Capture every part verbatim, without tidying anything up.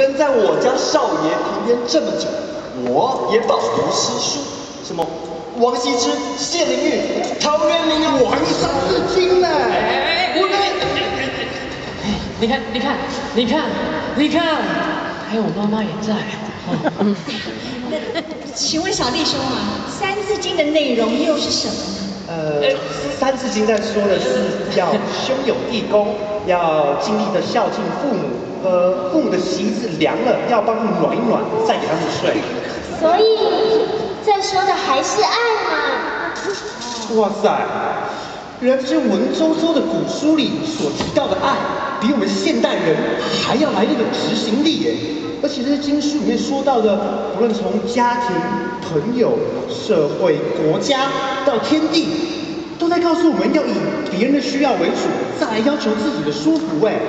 跟在我家少爷旁边这么久，我也饱读诗书，什么王羲之、谢灵运、陶渊明啊，我还是三字经呢。 哎， 我呢？ 你看，你看，你看，你看，还有我妈妈也在。哦、 请问小弟兄啊，《三字经》的内容又是什么呢？ 呃，《三字经》在说的是要兄友弟恭，要尽力的孝敬父母，呃，父母的席子凉了，要帮他们暖一暖，再给他们睡。 所以，在说的还是爱嘛。 哇塞，原来这些文绉绉的古书里所提到的爱，比我们现代人还要来那个执行力耶！而且这些经书里面说到的，不论从家庭、朋友、社会、国家到天地，都在告诉我们要以别人的需要为主，再来要求自己的舒服哎。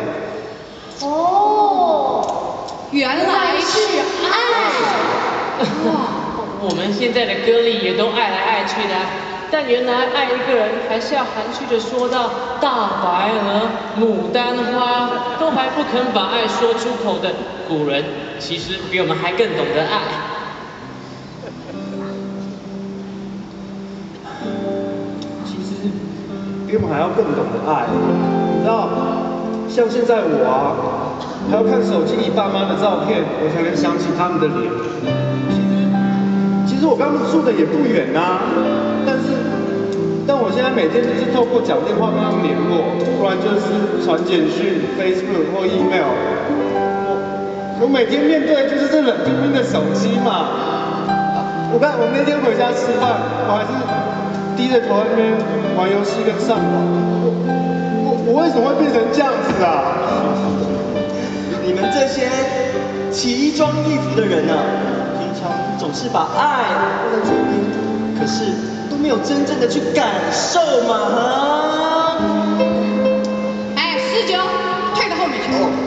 哦，原来是爱。 哇，我们现在的歌里也都爱来爱去的、啊。但原来爱一个人还是要含蓄的说到大白鹅、牡丹花，都还不肯把爱说出口的古人，其实比我们还更懂得爱。 其实比我们还要更懂得爱，你知道，像现在我啊，还要看手机里爸妈的照片，我才能想起他们的脸。其实，其实我跟他们住的也不远啊。但是，但我现在每天就是透过讲电话跟他们联络，不然就是传简讯、Facebook 或 email。我我每天面对的就是这冷冰冰的手机嘛。我看我那天回家吃饭，我还是低着头在那边玩游戏跟上网。我我我为什么会变成这样子啊？ 你们这些奇装异服的人啊，平常总是把爱挂在嘴边，可是都没有真正的去感受嘛哈！ 哎，十九，退到后面去。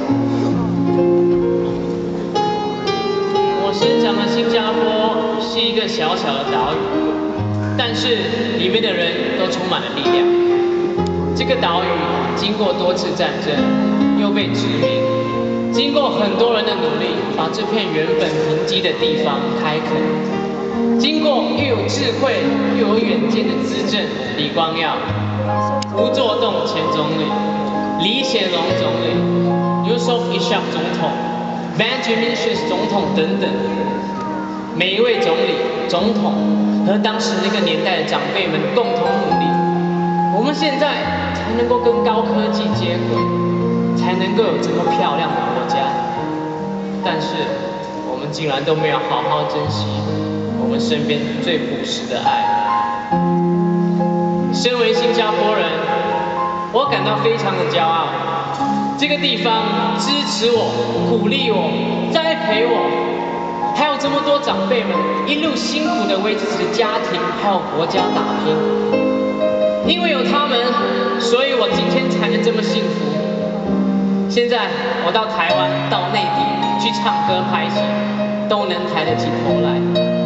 我生长的新加坡是一个小小的岛屿，但是里面的人都充满了力量。这个岛屿经过多次战争，又被殖民，经过很多人的努力，把这片原本贫瘠的地方开垦。经过又有智慧又有远见的资政李光耀、吴作栋前总理、李显龙总理、Yusof Ishak 总统、Benjamin Sheares 总统等等，每一位总理、总统和当时那个年代的长辈们共同努力，我们现在才能够跟高科技接轨，才能够有这么漂亮的国家。但是我们竟然都没有好好珍惜我们身边最朴实的爱。身为新加坡人，我感到非常的骄傲。这个地方支持我、鼓励我、栽培我，还有这么多长辈们一路辛苦的为自己的家庭还有国家打拼。因为有他们，所以我今天才能这么幸福。现在我到台湾、到内地去唱歌、拍戏，都能抬得起头来。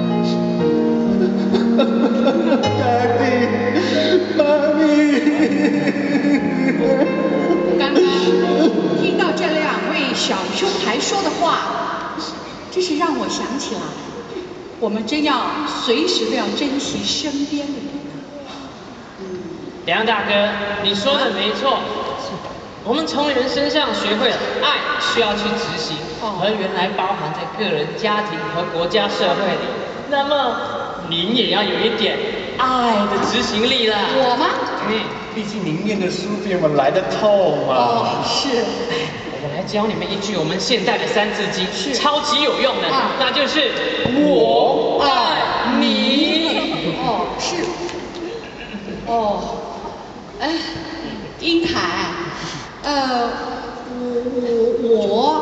Daddy， 妈咪。 刚刚听到这两位小兄台说的话，真是让我想起来，我们真要随时都要珍惜身边的人。 梁大哥，你说的没错。我们从人身上学会了爱需要去执行，而原来包含在个人、家庭和国家社会里。那么您也要有一点爱的执行力啦。 我吗？ 嗯，毕竟您念的书比我们来得透嘛。 哦，是。 我来教你们一句我们现代的三字经， 是超级有用的， 啊、 那就是我爱你。 哦，是。哦，哎，英凯，呃，我我我